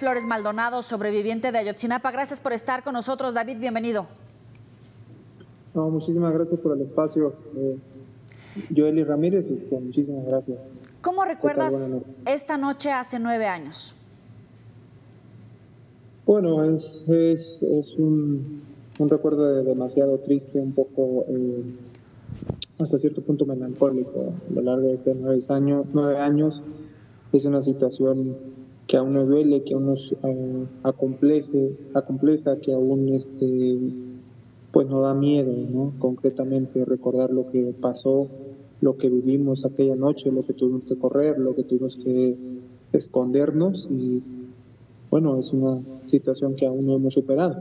Flores Maldonado, sobreviviente de Ayotzinapa. Gracias por estar con nosotros, David, bienvenido. No, muchísimas gracias por el espacio. Joely Ramírez, muchísimas gracias. ¿Cómo recuerdas esta noche hace 9 años? Bueno, es un recuerdo demasiado triste, un poco hasta cierto punto melancólico. A lo largo de estos 9 años es una situación que aún nos duele, que aún nos acompleja, que aún pues nos da miedo, ¿no? Concretamente recordar lo que pasó, lo que vivimos aquella noche, lo que tuvimos que correr, lo que tuvimos que escondernos y bueno, es una situación que aún no hemos superado.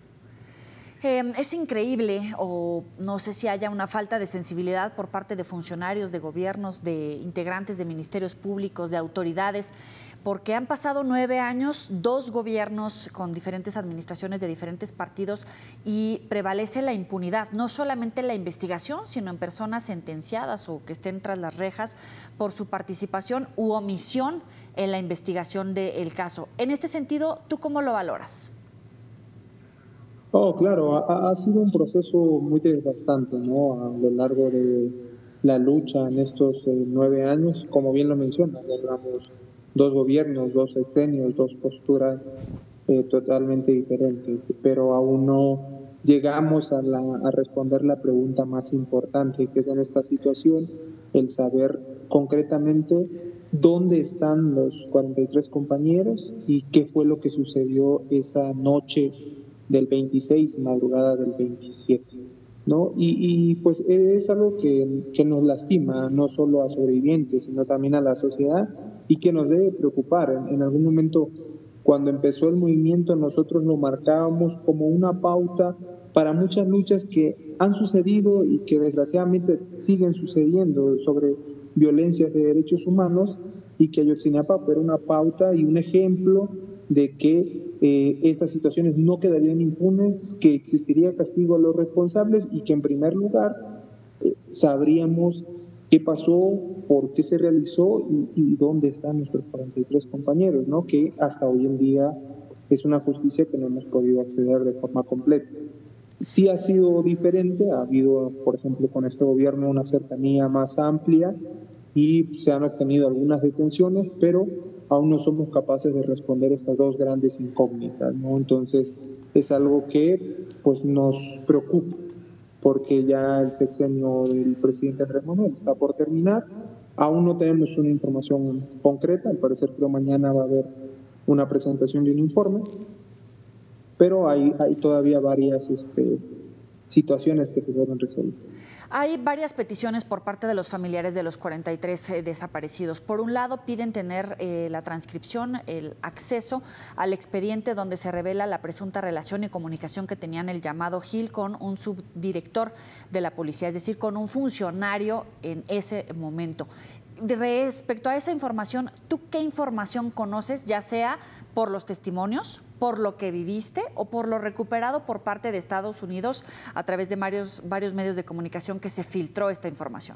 Es increíble, o no sé si haya una falta de sensibilidad por parte de funcionarios, de gobiernos, de integrantes de ministerios públicos, de autoridades, porque han pasado 9 años, 2 gobiernos con diferentes administraciones de diferentes partidos y prevalece la impunidad, no solamente en la investigación, sino en personas sentenciadas o que estén tras las rejas por su participación u omisión en la investigación del caso. En este sentido, ¿tú cómo lo valoras? Oh, claro, ha sido un proceso muy desgastante, ¿no? A lo largo de la lucha en estos 9 años, como bien lo mencionas, logramos 2 gobiernos, 2 sexenios, 2 posturas totalmente diferentes, pero aún no llegamos a responder la pregunta más importante que es en esta situación, el saber concretamente dónde están los 43 compañeros y qué fue lo que sucedió esa noche del 26, madrugada del 27, ¿no? Y pues es algo que nos lastima, no solo a sobrevivientes, sino también a la sociedad y que nos debe preocupar. En algún momento, cuando empezó el movimiento, nosotros lo marcábamos como una pauta para muchas luchas que han sucedido y que desgraciadamente siguen sucediendo sobre violencias de derechos humanos y que Ayotzinapa era una pauta y un ejemplo de que estas situaciones no quedarían impunes, que existiría castigo a los responsables y que en primer lugar sabríamos qué pasó, por qué se realizó y dónde están nuestros 43 compañeros, ¿no? Que hasta hoy en día es una justicia que no hemos podido acceder de forma completa. Sí ha sido diferente, ha habido, por ejemplo, con este gobierno una cercanía más amplia y se han obtenido algunas detenciones, pero aún no somos capaces de responder estas 2 grandes incógnitas, ¿no? Entonces es algo que pues nos preocupa, porque ya el sexenio del presidente Andrés Manuel está por terminar, aún no tenemos una información concreta, al parecer que mañana va a haber una presentación de un informe, pero hay todavía varias situaciones que se deben resolver. Hay varias peticiones por parte de los familiares de los 43 desaparecidos. Por un lado, piden tener la transcripción, el acceso al expediente donde se revela la presunta relación y comunicación que tenían el llamado Gil con un subdirector de la policía, es decir, con un funcionario en ese momento. Respecto a esa información, ¿tú qué información conoces, ya sea por los testimonios, por lo que viviste o por lo recuperado por parte de Estados Unidos a través de varios medios de comunicación que se filtró esta información?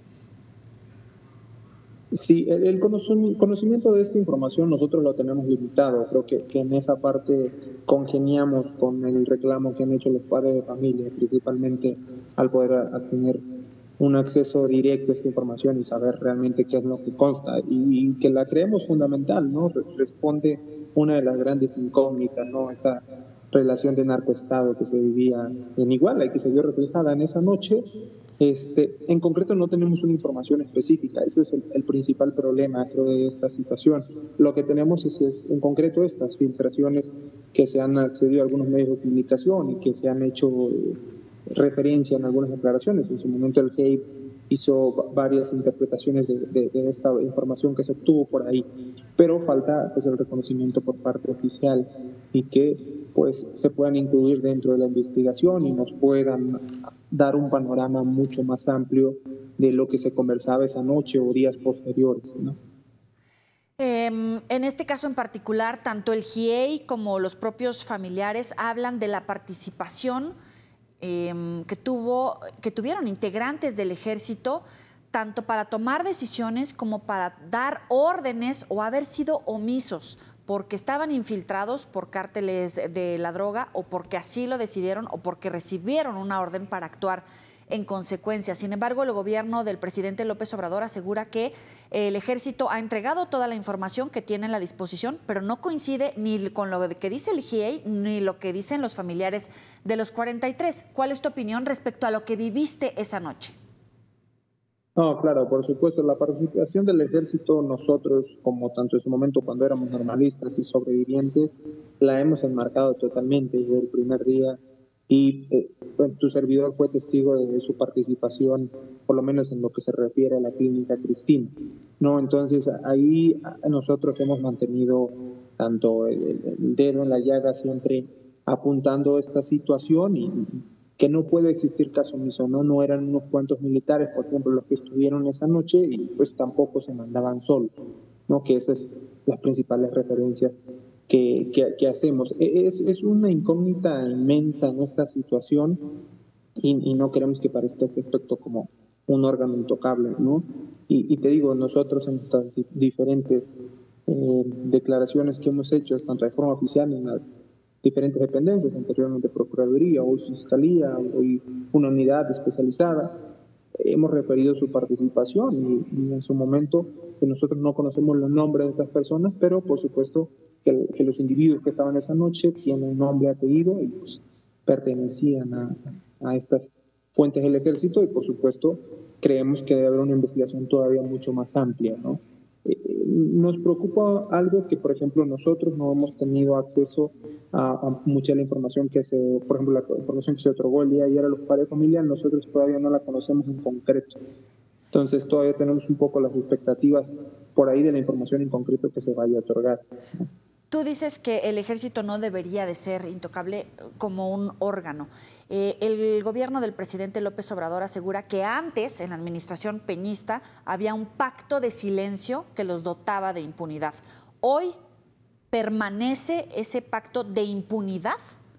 Sí, el conocimiento de esta información nosotros lo tenemos limitado. Creo que en esa parte congeniamos con el reclamo que han hecho los padres de familia, principalmente al poder tener un acceso directo a esta información y saber realmente qué es lo que consta y que la creemos fundamental, ¿no? Responde una de las grandes incógnitas, ¿no? Esa relación de narcoestado que se vivía en Iguala y que se vio reflejada en esa noche. En concreto no tenemos una información específica, ese es el principal problema, creo, de esta situación. Lo que tenemos es en concreto estas filtraciones que se han accedido a algunos medios de comunicación y que se han hecho referencia en algunas declaraciones. En su momento el GEIP hizo varias interpretaciones de esta información que se obtuvo por ahí, pero falta pues el reconocimiento por parte oficial y que pues se puedan incluir dentro de la investigación y nos puedan dar un panorama mucho más amplio de lo que se conversaba esa noche o días posteriores, ¿no? En este caso en particular, tanto el GIEI como los propios familiares hablan de la participación que tuvieron integrantes del ejército, tanto para tomar decisiones como para dar órdenes o haber sido omisos porque estaban infiltrados por cárteles de la droga o porque así lo decidieron o porque recibieron una orden para actuar en consecuencia. Sin embargo, el gobierno del presidente López Obrador asegura que el ejército ha entregado toda la información que tiene a la disposición, pero no coincide ni con lo que dice el GIEI ni lo que dicen los familiares de los 43. ¿Cuál es tu opinión respecto a lo que viviste esa noche? No, claro, por supuesto, la participación del ejército, nosotros, como tanto en su momento cuando éramos normalistas y sobrevivientes, la hemos enmarcado totalmente desde el primer día y bueno, tu servidor fue testigo de su participación, por lo menos en lo que se refiere a la clínica Cristina, ¿no? Entonces, ahí nosotros hemos mantenido tanto el dedo en la llaga siempre apuntando esta situación y que no puede existir caso omiso, ¿no? No eran unos cuantos militares, por ejemplo, los que estuvieron esa noche y pues tampoco se mandaban solos, ¿no? Que esas son las principales referencias que hacemos. Es una incógnita inmensa en esta situación y no queremos que parezca este aspecto como un órgano intocable, ¿no? Y te digo, nosotros en estas diferentes declaraciones que hemos hecho, tanto de forma oficial en las diferentes dependencias, anteriormente Procuraduría, hoy Fiscalía, hoy una unidad especializada, hemos referido su participación y en su momento que nosotros no conocemos los nombres de estas personas, pero por supuesto que los individuos que estaban esa noche tienen nombre, apellido y pues pertenecían a estas fuentes del ejército y por supuesto creemos que debe haber una investigación todavía mucho más amplia, ¿no? Nos preocupa algo que, por ejemplo, nosotros no hemos tenido acceso a mucha de la información que por ejemplo, la información que se otorgó el día de ayer a los padres de familia, nosotros todavía no la conocemos en concreto. Entonces, todavía tenemos un poco las expectativas por ahí de la información en concreto que se vaya a otorgar. Tú dices que el ejército no debería de ser intocable como un órgano. El gobierno del presidente López Obrador asegura que antes, en la administración peñista, había un pacto de silencio que los dotaba de impunidad. ¿Hoy permanece ese pacto de impunidad?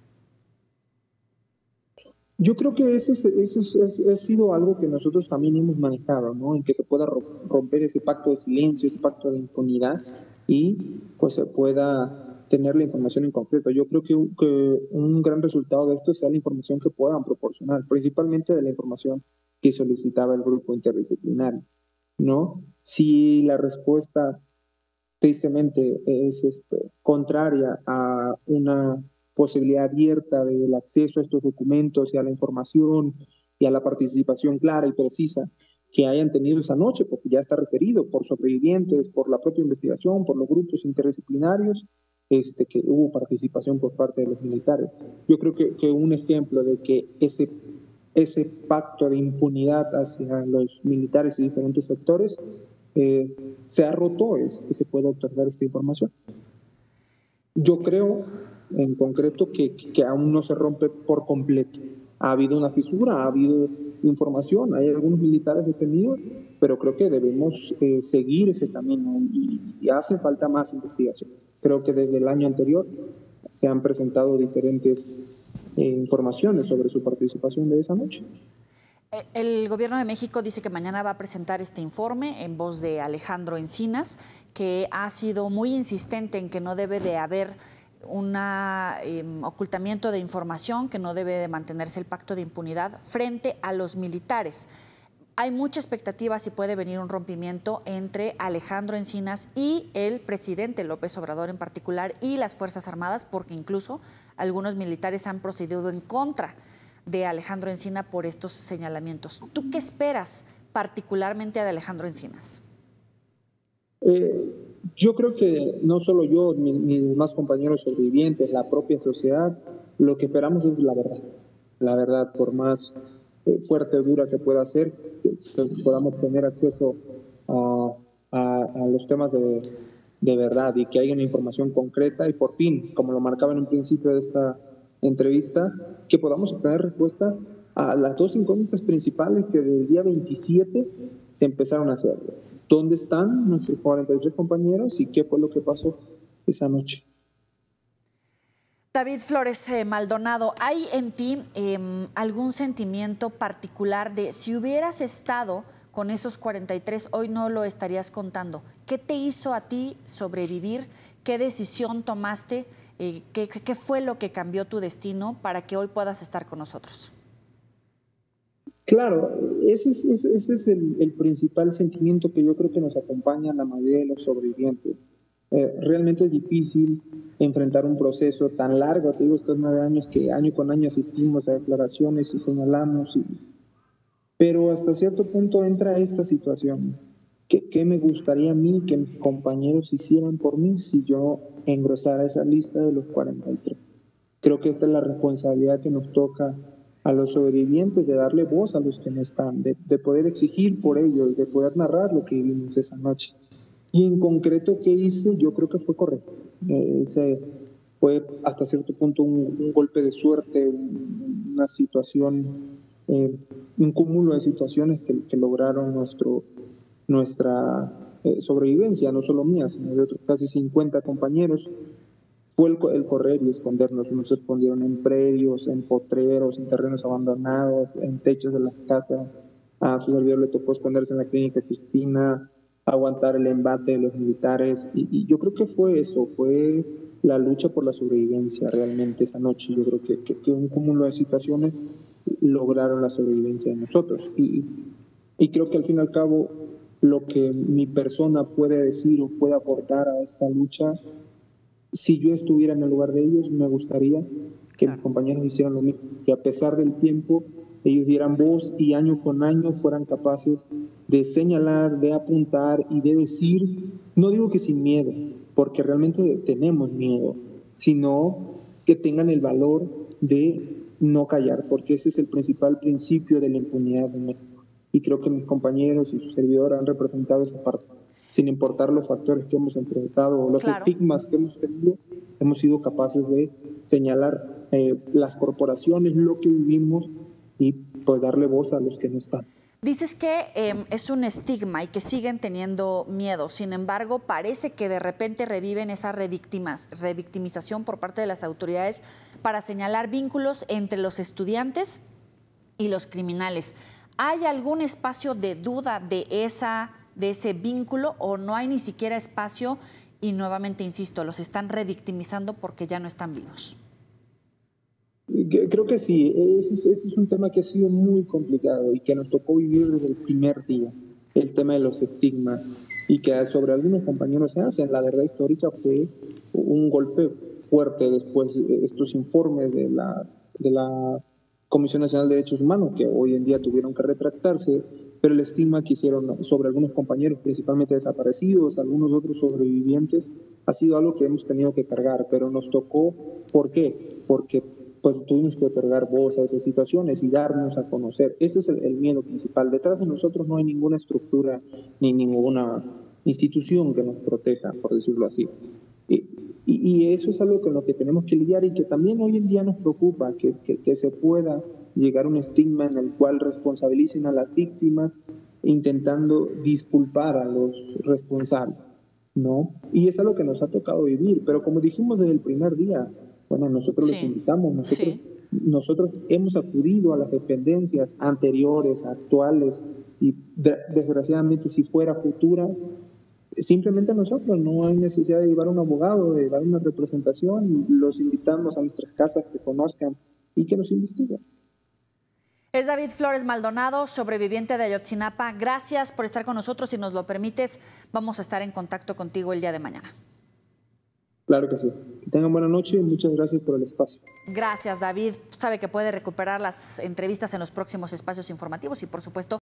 Yo creo que eso ha sido algo que nosotros también hemos manejado, ¿no? En que se pueda romper ese pacto de silencio, ese pacto de impunidad y pues se pueda tener la información en concreto. Yo creo que un gran resultado de esto sea la información que puedan proporcionar, principalmente de la información que solicitaba el grupo interdisciplinario, ¿no? Si la respuesta tristemente es contraria a una posibilidad abierta del acceso a estos documentos y a la información y a la participación clara y precisa que hayan tenido esa noche, porque ya está referido por sobrevivientes, por la propia investigación, por los grupos interdisciplinarios, que hubo participación por parte de los militares. Yo creo que un ejemplo de que ese pacto de impunidad hacia los militares y diferentes sectores se ha roto es que se pueda otorgar esta información. Yo creo en concreto que aún no se rompe por completo. Ha habido una fisura, ha habido información, hay algunos militares detenidos, pero creo que debemos seguir ese camino y hace falta más investigación. Creo que desde el año anterior se han presentado diferentes informaciones sobre su participación de esa noche. El gobierno de México dice que mañana va a presentar este informe en voz de Alejandro Encinas, que ha sido muy insistente en que no debe de haber un ocultamiento de información, que no debe de mantenerse el pacto de impunidad frente a los militares. Hay mucha expectativa si puede venir un rompimiento entre Alejandro Encinas y el presidente López Obrador en particular y las Fuerzas Armadas, porque incluso algunos militares han procedido en contra de Alejandro Encinas por estos señalamientos. ¿Tú qué esperas particularmente de Alejandro Encinas? Yo creo que no solo yo, mis demás compañeros sobrevivientes, la propia sociedad, lo que esperamos es la verdad. La verdad, por más fuerte o dura que pueda ser, que podamos tener acceso a los temas de verdad y que haya una información concreta y por fin, como lo marcaba en un principio de esta entrevista, que podamos obtener respuesta a las dos incógnitas principales que del día 27 se empezaron a hacer. ¿Dónde están nuestros 43 compañeros y qué fue lo que pasó esa noche? David Flores Maldonado, ¿hay en ti algún sentimiento particular de si hubieras estado con esos 43, hoy no lo estarías contando? ¿Qué te hizo a ti sobrevivir? ¿Qué decisión tomaste? ¿Qué fue lo que cambió tu destino para que hoy puedas estar con nosotros? Claro, ese es el principal sentimiento que yo creo que nos acompaña a la mayoría de los sobrevivientes. Realmente es difícil enfrentar un proceso tan largo, te digo, estos 9 años que año con año asistimos a declaraciones y señalamos, pero hasta cierto punto entra esta situación. ¿Qué me gustaría a mí que mis compañeros hicieran por mí si yo engrosara esa lista de los 43? Creo que esta es la responsabilidad que nos toca a los sobrevivientes, de darle voz a los que no están, de poder exigir por ellos, de poder narrar lo que vivimos esa noche. Y en concreto, ¿qué hice? Yo creo que fue correcto. Ese fue hasta cierto punto un golpe de suerte, una situación, un cúmulo de situaciones que lograron nuestra sobrevivencia, no solo mía, sino de otros casi 50 compañeros. Fue el correr y escondernos. Nos escondieron en predios, en potreros, en terrenos abandonados, en techos de las casas. A su servidor le tocó esconderse en la clínica Cristina, aguantar el embate de los militares. Y yo creo que fue eso, fue la lucha por la sobrevivencia realmente esa noche. Yo creo que un cúmulo de situaciones lograron la sobrevivencia de nosotros. Y creo que al fin y al cabo lo que mi persona puede decir o puede aportar a esta lucha, si yo estuviera en el lugar de ellos, me gustaría que mis compañeros hicieran lo mismo, que a pesar del tiempo ellos dieran voz y año con año fueran capaces de señalar, de apuntar y de decir, no digo que sin miedo, porque realmente tenemos miedo, sino que tengan el valor de no callar, porque ese es el principal principio de la impunidad en México. Y creo que mis compañeros y su servidor han representado esa parte. Sin importar los factores que hemos enfrentado o los estigmas que hemos tenido, hemos sido capaces de señalar las corporaciones, lo que vivimos y pues darle voz a los que no están. Dices que es un estigma y que siguen teniendo miedo. Sin embargo, parece que de repente reviven esa revictimización por parte de las autoridades para señalar vínculos entre los estudiantes y los criminales. ¿Hay algún espacio de duda de ese vínculo o no hay ni siquiera espacio? Y nuevamente insisto, los están revictimizando porque ya no están vivos. Creo que sí, ese es un tema que ha sido muy complicado y que nos tocó vivir desde el primer día, el tema de los estigmas, y que sobre algunos compañeros se hacen. La verdad histórica fue un golpe fuerte después de estos informes de la Comisión Nacional de Derechos Humanos, que hoy en día tuvieron que retractarse, pero el estigma que hicieron sobre algunos compañeros, principalmente desaparecidos, algunos otros sobrevivientes, ha sido algo que hemos tenido que cargar, pero nos tocó. ¿Por qué? Porque pues tuvimos que otorgar voz a esas situaciones y darnos a conocer. Ese es el miedo principal. Detrás de nosotros no hay ninguna estructura ni ninguna institución que nos proteja, por decirlo así. Y eso es algo con lo que tenemos que lidiar y que también hoy en día nos preocupa, que se pueda llegar a un estigma en el cual responsabilicen a las víctimas intentando disculpar a los responsables, ¿no? Y es algo que nos ha tocado vivir, pero como dijimos desde el primer día, bueno, nosotros los invitamos, nosotros hemos acudido a las dependencias anteriores, actuales y desgraciadamente si fuera futuras, simplemente nosotros, no hay necesidad de llevar un abogado, de llevar una representación, los invitamos a nuestras casas que conozcan y que nos investiguen. Es David Flores Maldonado, sobreviviente de Ayotzinapa. Gracias por estar con nosotros. Si nos lo permites, vamos a estar en contacto contigo el día de mañana. Claro que sí. Que tengan buena noche y muchas gracias por el espacio. Gracias, David. Sabe que puede recuperar las entrevistas en los próximos espacios informativos y, por supuesto,